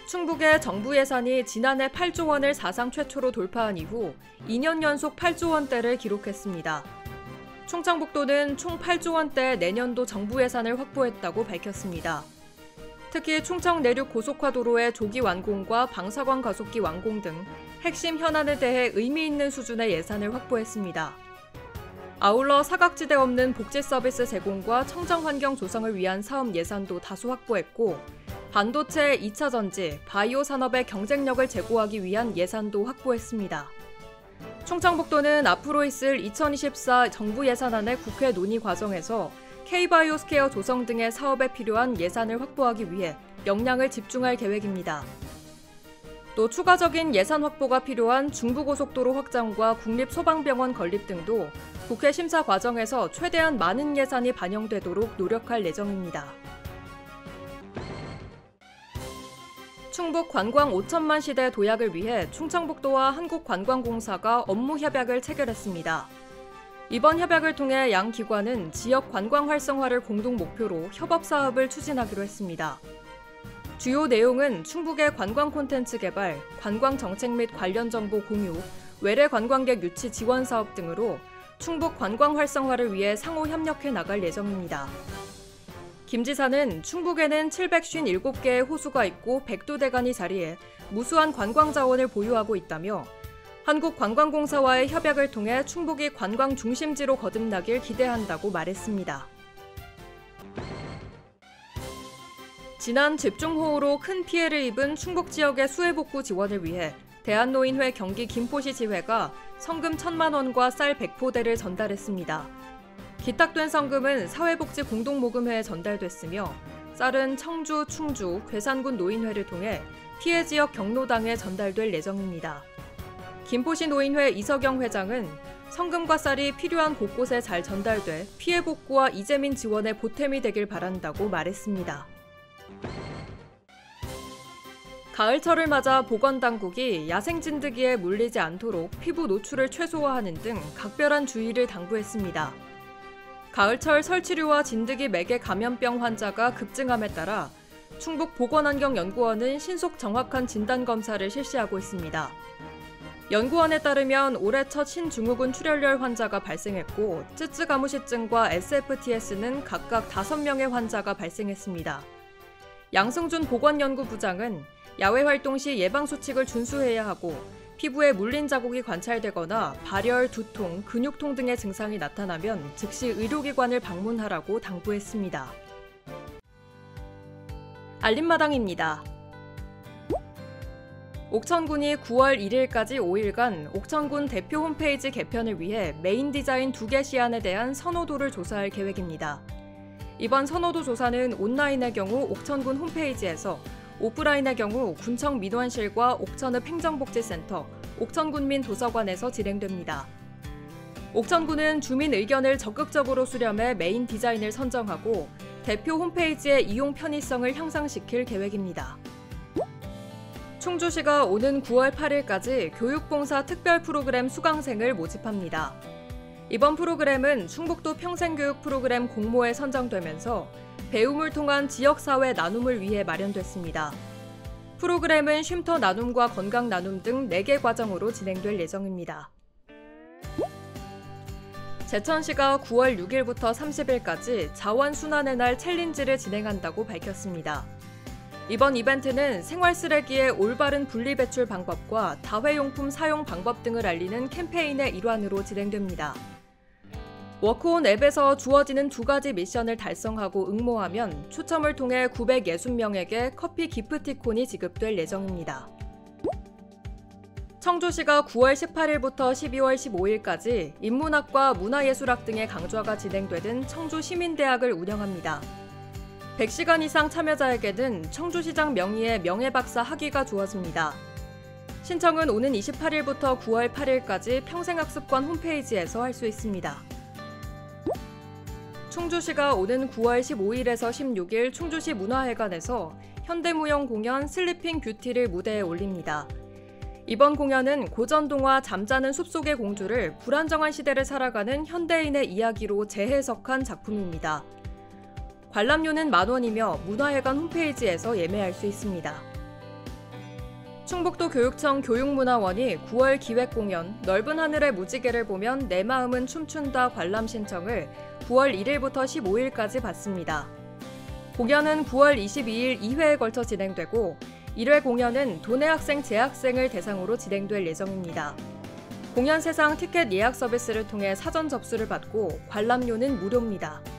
충북의 정부 예산이 지난해 8조 원을 사상 최초로 돌파한 이후 2년 연속 8조 원대를 기록했습니다. 충청북도는 총 8조 원대 내년도 정부 예산을 확보했다고 밝혔습니다. 특히 충청 내륙 고속화도로의 조기 완공과 방사광 가속기 완공 등 핵심 현안에 대해 의미 있는 수준의 예산을 확보했습니다. 아울러 사각지대 없는 복지 서비스 제공과 청정 환경 조성을 위한 사업 예산도 다수 확보했고, 반도체, 2차 전지, 바이오 산업의 경쟁력을 제고하기 위한 예산도 확보했습니다. 충청북도는 앞으로 있을 2024 정부 예산안의 국회 논의 과정에서 K바이오스케어 조성 등의 사업에 필요한 예산을 확보하기 위해 역량을 집중할 계획입니다. 또 추가적인 예산 확보가 필요한 중부고속도로 확장과 국립소방병원 건립 등도 국회 심사 과정에서 최대한 많은 예산이 반영되도록 노력할 예정입니다. 충북 관광 5천만 시대 도약을 위해 충청북도와 한국관광공사가 업무 협약을 체결했습니다. 이번 협약을 통해 양 기관은 지역 관광 활성화를 공동 목표로 협업 사업을 추진하기로 했습니다. 주요 내용은 충북의 관광 콘텐츠 개발, 관광 정책 및 관련 정보 공유, 외래 관광객 유치 지원 사업 등으로 충북 관광 활성화를 위해 상호 협력해 나갈 예정입니다. 김 지사는 충북에는 757개의 호수가 있고 백두대간이 자리해 무수한 관광 자원을 보유하고 있다며 한국관광공사와의 협약을 통해 충북이 관광 중심지로 거듭나길 기대한다고 말했습니다. 지난 집중호우로 큰 피해를 입은 충북 지역의 수해복구 지원을 위해 대한노인회 경기 김포시 지회가 성금 1,000만 원과 쌀 100포대를 전달했습니다. 기탁된 성금은 사회복지공동모금회에 전달됐으며 쌀은 청주, 충주, 괴산군 노인회를 통해 피해 지역 경로당에 전달될 예정입니다. 김포시 노인회 이석영 회장은 성금과 쌀이 필요한 곳곳에 잘 전달돼 피해 복구와 이재민 지원에 보탬이 되길 바란다고 말했습니다. 가을철을 맞아 보건당국이 야생진드기에 물리지 않도록 피부 노출을 최소화하는 등 각별한 주의를 당부했습니다. 가을철 설치류와 진드기 매개 감염병 환자가 급증함에 따라 충북보건환경연구원은 신속 정확한 진단검사를 실시하고 있습니다. 연구원에 따르면 올해 첫 신증후군 출혈열 환자가 발생했고 쯔쯔가무시증과 SFTS는 각각 5명의 환자가 발생했습니다. 양승준 보건연구부장은 야외 활동 시 예방수칙을 준수해야 하고 피부에 물린 자국이 관찰되거나 발열, 두통, 근육통 등의 증상이 나타나면 즉시 의료기관을 방문하라고 당부했습니다. 알림마당입니다. 옥천군이 9월 1일까지 5일간 옥천군 대표 홈페이지 개편을 위해 메인 디자인 2개 시안에 대한 선호도를 조사할 계획입니다. 이번 선호도 조사는 온라인의 경우 옥천군 홈페이지에서, 오프라인의 경우 군청 민원실과 옥천읍 행정복지센터, 옥천군민 도서관에서 진행됩니다. 옥천군은 주민 의견을 적극적으로 수렴해 메인 디자인을 선정하고 대표 홈페이지의 이용 편의성을 향상시킬 계획입니다. 충주시가 오는 9월 8일까지 교육봉사 특별 프로그램 수강생을 모집합니다. 이번 프로그램은 충북도 평생교육 프로그램 공모에 선정되면서 배움을 통한 지역사회 나눔을 위해 마련됐습니다. 프로그램은 쉼터 나눔과 건강 나눔 등 4개 과정으로 진행될 예정입니다. 제천시가 9월 6일부터 30일까지 자원순환의 날 챌린지를 진행한다고 밝혔습니다. 이번 이벤트는 생활쓰레기의 올바른 분리배출 방법과 다회용품 사용 방법 등을 알리는 캠페인의 일환으로 진행됩니다. 워크온 앱에서 주어지는 2가지 미션을 달성하고 응모하면 추첨을 통해 960명에게 커피 기프티콘이 지급될 예정입니다. 청주시가 9월 18일부터 12월 15일까지 인문학과 문화예술학 등의 강좌가 진행되는 청주시민대학을 운영합니다. 100시간 이상 참여자에게는 청주시장 명의의 명예박사 학위가 주어집니다. 신청은 오는 28일부터 9월 8일까지 평생학습관 홈페이지에서 할 수 있습니다. 충주시가 오는 9월 15일에서 16일 충주시 문화회관에서 현대무용 공연 슬리핑 뷰티를 무대에 올립니다. 이번 공연은 고전동화 잠자는 숲속의 공주를 불안정한 시대를 살아가는 현대인의 이야기로 재해석한 작품입니다. 관람료는 10,000원이며 문화회관 홈페이지에서 예매할 수 있습니다. 충북도 교육청 교육문화원이 9월 기획공연 넓은 하늘의 무지개를 보면 내 마음은 춤춘다 관람 신청을 9월 1일부터 15일까지 받습니다. 공연은 9월 22일 2회에 걸쳐 진행되고 1회 공연은 도내 학생, 재학생을 대상으로 진행될 예정입니다. 공연 세상 티켓 예약 서비스를 통해 사전 접수를 받고 관람료는 무료입니다.